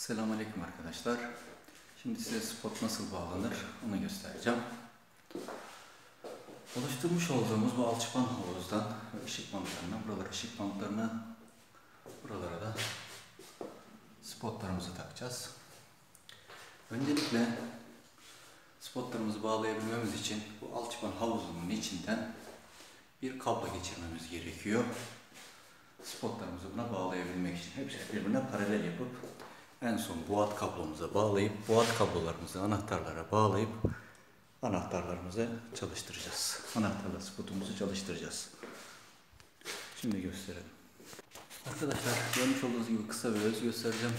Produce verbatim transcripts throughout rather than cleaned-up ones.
Selamünaleyküm arkadaşlar. Şimdi size spot nasıl bağlanır onu göstereceğim. Oluşturmuş olduğumuz bu alçıpan havuzdan ve ışık bantlarına, buralara ışık bantlarına, buralara da spotlarımızı takacağız. Öncelikle spotlarımızı bağlayabilmemiz için bu alçıpan havuzunun içinden bir kablo geçirmemiz gerekiyor. Spotlarımızı buna bağlayabilmek için hepsini birbirine paralel yapıp en son boğat kablomuza bağlayıp boğat kablolarımızı anahtarlara bağlayıp anahtarlarımızı çalıştıracağız. Anahtarla spotumuzu çalıştıracağız. Şimdi gösterelim. Arkadaşlar görmüş olduğunuz gibi kısa bir öz göstereceğim.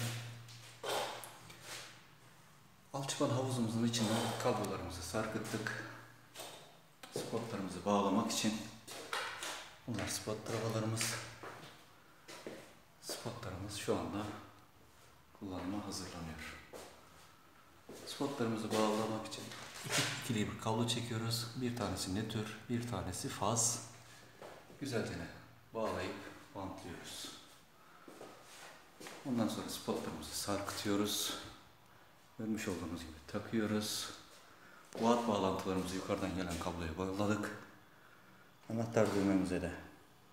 Alçıpan havuzumuzun içine kablolarımızı sarkıttık. Spotlarımızı bağlamak için bunlar spot travalarımız. Spotlarımız şu anda kullanıma hazırlanıyor. Spotlarımızı bağlamak için iki ikili bir kablo çekiyoruz. Bir tanesi nötr, bir tanesi faz. Güzelce bağlayıp bantlıyoruz. Ondan sonra spotlarımızı sarkıtıyoruz. Görmüş olduğunuz gibi takıyoruz. Boğat bağlantılarımızı yukarıdan gelen kabloya bağladık. Anahtar düğmemize de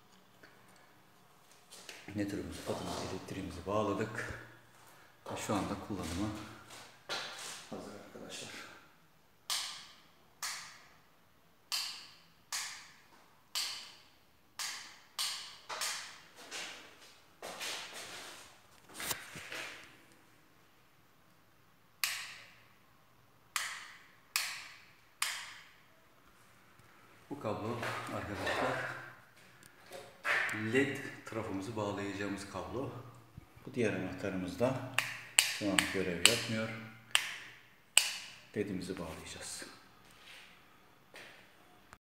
nötrümüzü, patımızı, elektriğimizi bağladık. Ve şu anda kullanıma hazır arkadaşlar. Bu kablo arkadaşlar led trafomuzu bağlayacağımız kablo. Bu diğer anahtarımız da şu an görev yapmıyor. Ledimizi bağlayacağız.